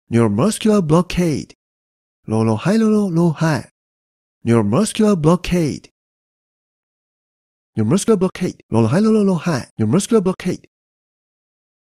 neuromuscular blockade. ロロハイロロロハイ。neuromuscular blockade. neuromuscular blockade. ロロハイロロロハイ。neuromuscular blockade.